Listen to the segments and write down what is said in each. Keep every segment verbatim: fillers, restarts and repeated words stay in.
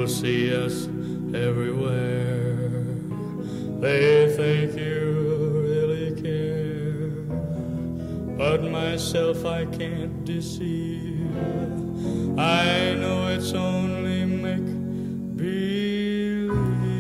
People see us everywhere. They think you really care, but myself I can't deceive. I know it's only make believe.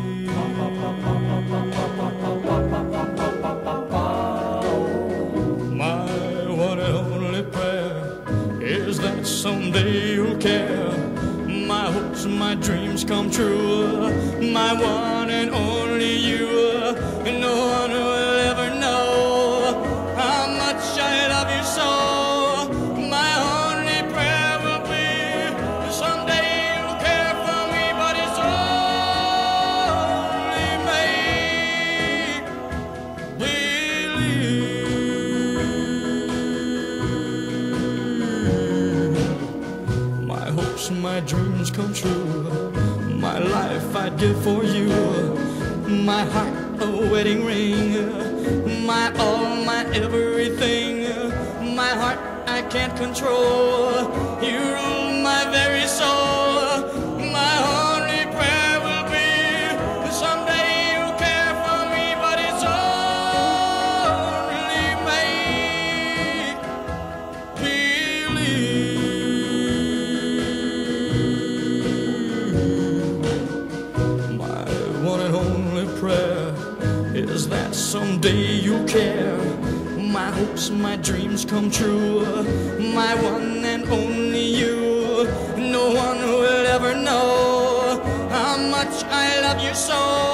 My one and only prayer is that someday you'll care. My hopes, my dreams come true. My one and only you. No one will ever know how much I love you so. My only prayer will be someday you'll care for me, but it's only make believe. My hopes, my dreams come true. My life I'd give for you. My heart a wedding ring. My all, my everything. My heart I can't control. You rule my very soul. My only prayer will be someday you'll care for me, but it's only make believe. My one and only prayer is that someday you'll care. My hopes, my dreams come true. My one and only you. No one will ever know how much I love you so.